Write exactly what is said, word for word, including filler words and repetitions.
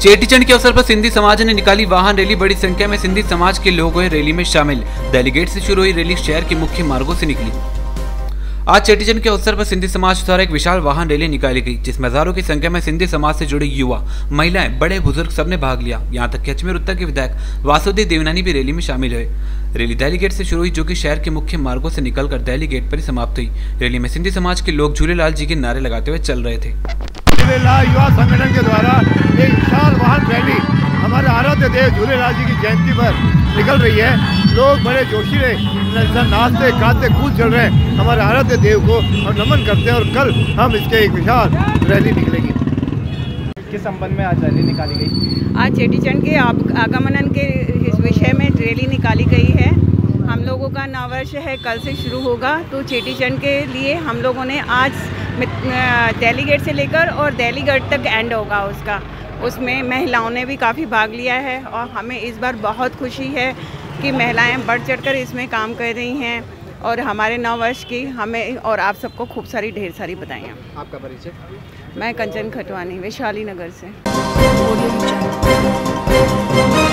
चेटीचंड के अवसर पर सिंधी समाज ने निकाली वाहन रैली। बड़ी संख्या में सिंधी समाज के लोग हुए रैली में शामिल। डेलीगेट से शुरू हुई रैली शहर के मुख्य मार्गों से निकली। आज चेटीचंड के अवसर पर सिंधी समाज द्वारा एक विशाल वाहन रैली निकाली गई, जिसमें हजारों की संख्या में सिंधी समाज से जुड़े युवा, महिलाएं, बड़े बुजुर्ग सबने भाग लिया। यहां तक कि अजमेर उत्तर के विधायक वासुदेव देवनानी भी रैली में शामिल हुए। रैली दिल्ली गेट से शुरू हुई, जो कि शहर के मुख्य मार्गों से निकलकर दिल्ली गेट पर ही समाप्त हुई। रैली में सिंधी समाज के लोग झूलेलाल जी के नारे लगाते हुए चल रहे थे। झूलेलाल युवा संगठन के द्वारा एक विशाल वाहन रैली हमारे आराध्य देव झूलेलाल जी की जयंती पर निकल रही है। लोग बड़े जोशीले नाचते गाते कूद चल रहे हैं, हमारे आराध्य देव को और नमन करते हैं। और कल हम इसके एक विशाल रैली निकलेगी। किस संबंध में आज रैली निकाली गई? आज चेटीचंड के आगमन के विषय में रैली निकाली गई है। हम लोगों का नववर्ष है, कल से शुरू होगा, तो चेटीचंड के लिए हम लोगों ने आज दिल्ली गेट से लेकर और दिल्ली गेट तक एंड होगा उसका। उसमें महिलाओं ने भी काफ़ी भाग लिया है और हमें इस बार बहुत खुशी है कि महिलाएं बढ़ चढ़कर इसमें काम कर रही हैं और हमारे नौ वर्ष की हमें और आप सबको खूब सारी ढेर सारी बधाइयाँ। आपका परिचय? मैं कंचन खटवानी, वैशाली नगर से।